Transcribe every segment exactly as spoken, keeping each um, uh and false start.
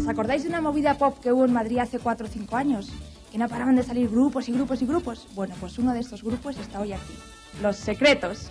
¿Os acordáis de una movida pop que hubo en Madrid hace cuatro o cinco años? Que no paraban de salir grupos y grupos y grupos. Bueno, pues uno de estos grupos está hoy aquí. Los Secretos.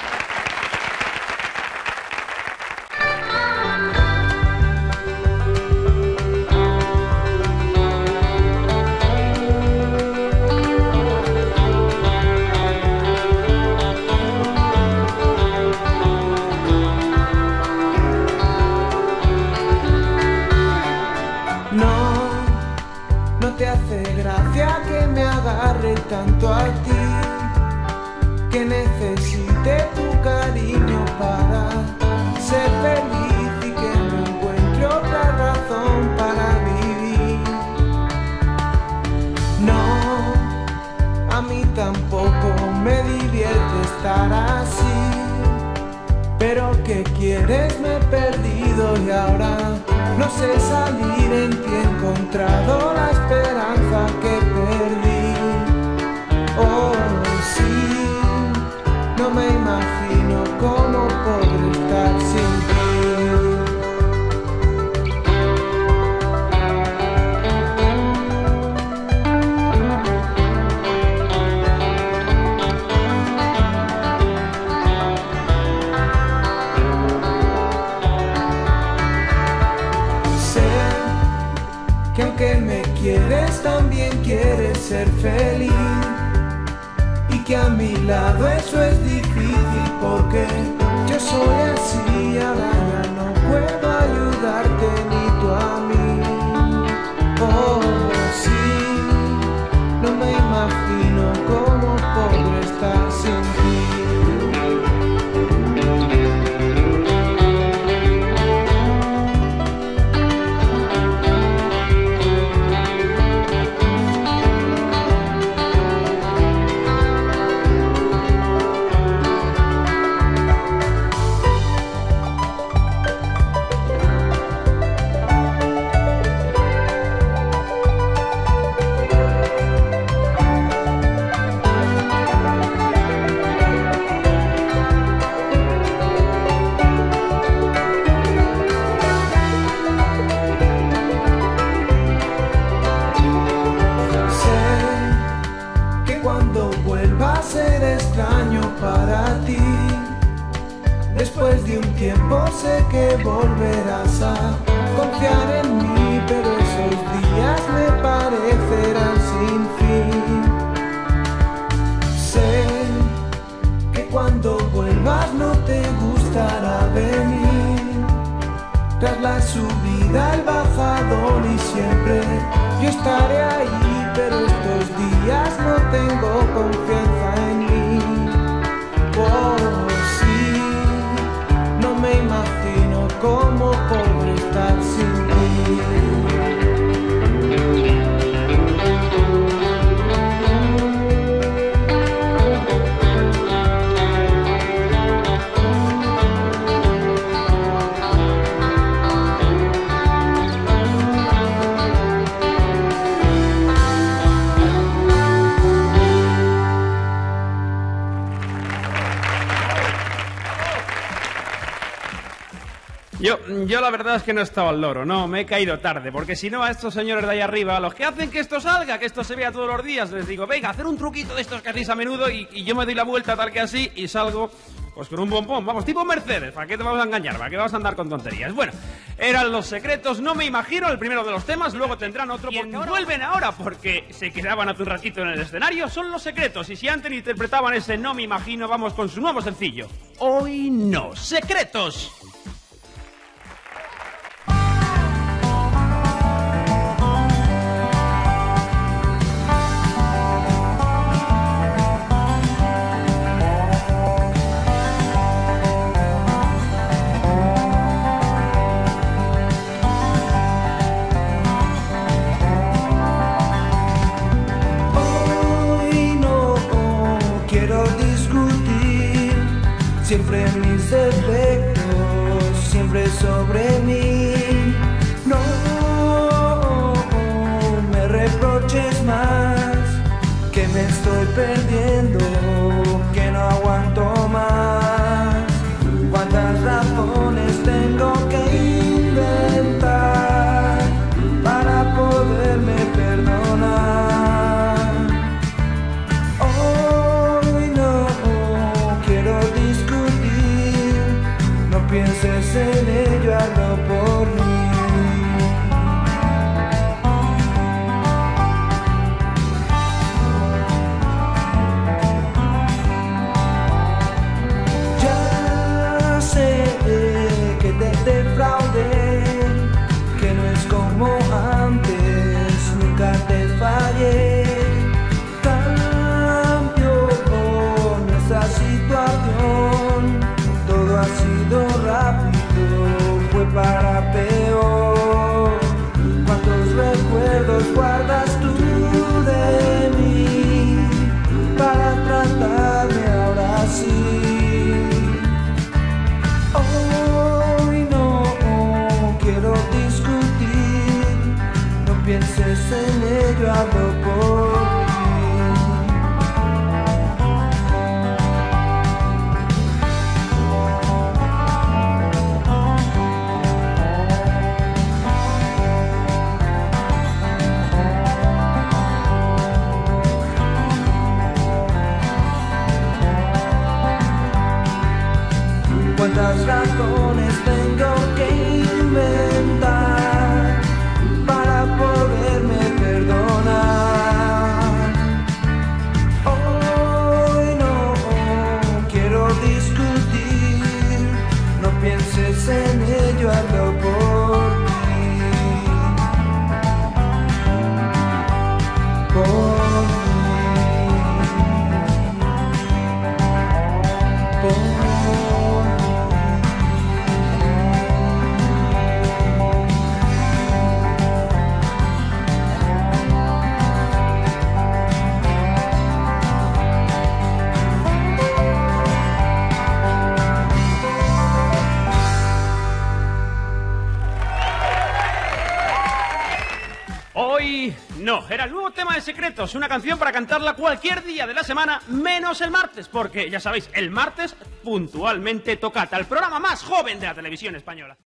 Tanto a ti, que necesite tu cariño para ser feliz y que no encuentre otra razón para vivir. No, a mí tampoco me divierte estar así, pero ¿qué quieres? Me he perdido y ahora no sé salir. En ti he encontrado la esperanza que perdí. Oh, sí, no me imagino cómo podré estar sin Sé que aunque me quieres, también quieres ser feliz. Que a mi lado eso es difícil porque yo soy así, ahora ya no puedo ayudarte ni tú a mí. Oh, sí, no me imagino cómo podré estar sin ti. Después de un tiempo sé que volverás a confiar en mí, pero esos días me parecerán sin fin. Sé que cuando vuelvas no te gustará venir. Tras la subida, el bajador y siempre yo estaré ahí, pero estos días no tengo confianza en mí. Oh, me imagino cómo podré estar sin ti. Yo, yo la verdad es que no estaba al loro, no, me he caído tarde, porque si no a estos señores de ahí arriba, a los que hacen que esto salga, que esto se vea todos los días, les digo, venga, hacer un truquito de estos que hacéis a menudo y, y yo me doy la vuelta tal que así y salgo pues con un bombón, vamos, tipo Mercedes, ¿para qué te vamos a engañar? ¿Para qué vamos a andar con tonterías? Bueno, eran Los Secretos, no me imagino, el primero de los temas, luego tendrán otro porque ahora vuelven ahora porque se quedaban hace un ratito en el escenario, son Los Secretos, y si antes interpretaban ese no me imagino, vamos con su nuevo sencillo. Hoy no, Secretos. Siempre mis defectos, siempre sobre mí. No me reproches más, que me estoy perdiendo, que no aguanto más. Cuántas razones tengo que inventar pienses en ello, hazlo por mí. Ya sé que te defraudé, que no es como antes, nunca te fallé. Cambio nuestra situación, todo ha sido rápido, fue para peor. ¿Cuántos recuerdos guardas tú de mí para tratarme ahora sí? Hoy no quiero discutir, no pienses en ello, hablo por mí. ¿Cuántas razones tengo que inventar para poderme perdonar? Hoy no quiero discutir, no pienses en ello, hazlo por mí. Por mí. Por mí. Hoy no, era el nuevo tema de Secretos, una canción para cantarla cualquier día de la semana, menos el martes, porque ya sabéis, el martes puntualmente tocata, el programa más joven de la televisión española.